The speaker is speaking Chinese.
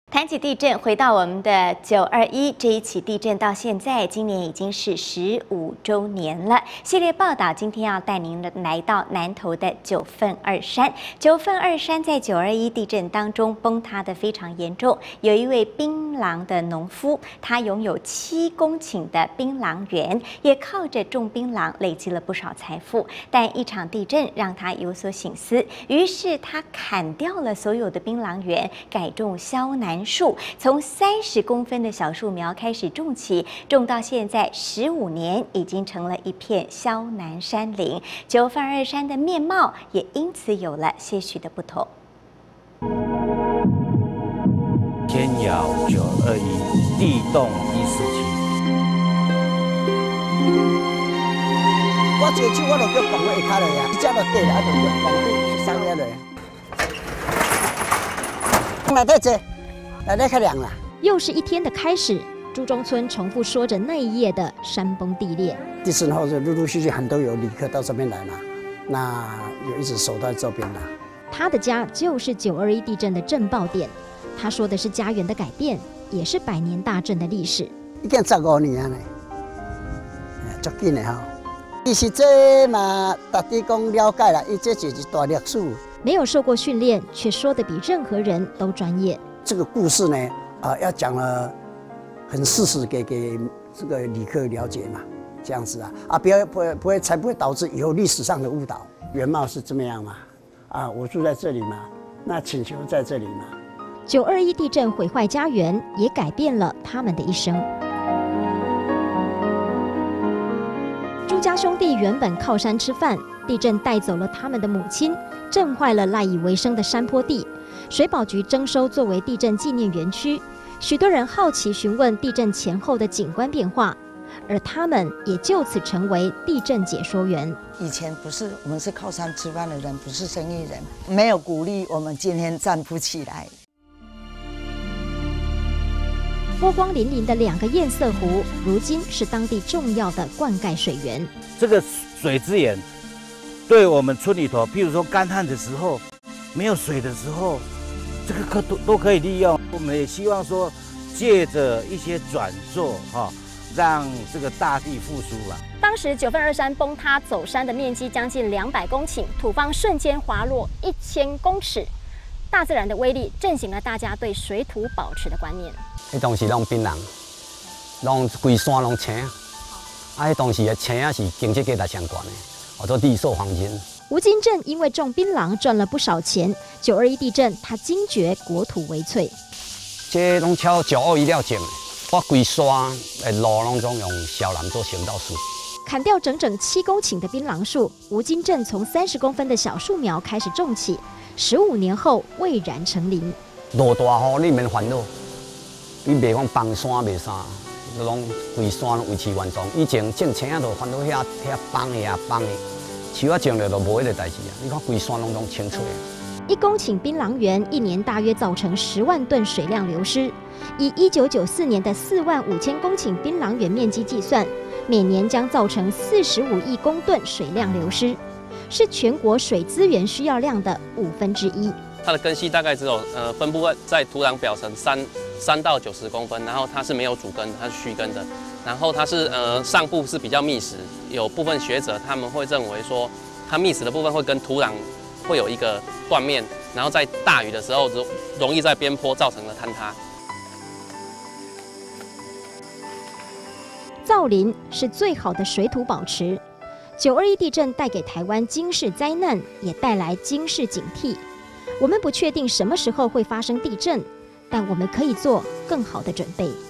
谈起地震，回到我们的921这一起地震，到现在今年已经是15周年了。系列报道今天要带您来到南投的九份二山。九份二山在921地震当中崩塌的非常严重，有一位槟榔的农夫，他拥有7公顷的槟榔园，也靠着种槟榔累积了不少财富。但一场地震让他有所省思，于是他砍掉了所有的槟榔园，改种肖楠树，从30公分的小树苗开始种起，种到现在15年，已经成了一片肖楠山林。九份二山的面貌也因此有了些许的不同。 天摇921，地动147。 我这手我就叫放我下骹落呀，只就对啦，就叫放去上下落。来得这。来开凉了。 又是一天的开始，朱中村重复说着那一夜的山崩地裂。 地震后就陆陆续续很多有旅客到这边来嘛，那有一直守在这边的。 他的家就是921地震的震爆点。他说的是家园的改变，也是100年大震的历史。 已经15年了呢，足紧的哈。其实这嘛，大家讲了解了，这就是大历史。 没有受过训练，却说得比任何人都专业。 这个故事呢，要讲了很事实给这个旅客了解嘛，这样子不会才不会导致以后历史上的误导。原貌是这么样嘛，我住在这里嘛，那请求在这里嘛。 921地震毁坏家园，也改变了他们的一生。朱家兄弟原本靠山吃饭，地震带走了他们的母亲，震坏了赖以为生的山坡地。水保局征收作为地震纪念园区，许多人好奇询问地震前后的景观变化，而他们也就此成为地震解说员。 以前我们是靠山吃饭的人，不是生意人，没有鼓励我们今天站不起来。 波光粼粼的2个堰塞湖，如今是当地重要的灌溉水源。 这个水资源对我们村里头，譬如说干旱的时候，没有水的时候，这个都可以利用。我们也希望说，借着一些转作让这个大地复苏吧。 当时九份二山崩塌走山的面积将近200公顷，土方瞬间滑落1000公尺。大自然的威力震醒了大家对水土保持的观念。 迄当时拢槟榔，拢规山拢青，迄当时的青是经济价值上悬的，叫做地寿黄金。 吴金正因为种槟榔赚了不少钱，921地震他惊觉国土为脆。 这拢超921了种的，我规山的路拢总用小楠做行道树。 砍掉整整7公顷的槟榔树，吴金正从30公分的小树苗开始种起，15年后蔚然成林。 落大雨你免烦恼，你袂讲崩山袂啥，拢规山维持原状。以前种青仔就烦恼遐崩的崩的。树啊种了就无迄个代志啊！你看规山拢清脆。 1公顷槟榔园1年大约造成10万吨水量流失。以1994年的4万5千公顷槟榔园面积计算，每年将造成45亿公吨水量流失，是全国水资源需要量的1/5。 它的根系大概只有分布在土壤表层3到90公分，然后它是没有主根，它是须根的。然后它是上部是比较密实，有部分学者他们会认为说，它密实的部分会跟土壤会有一个断面，然后在大雨的时候容易在边坡造成了坍塌。 造林是最好的水土保持。921地震带给台湾惊世灾难，也带来惊世警惕。我们不确定什么时候会发生地震，但我们可以做更好的准备。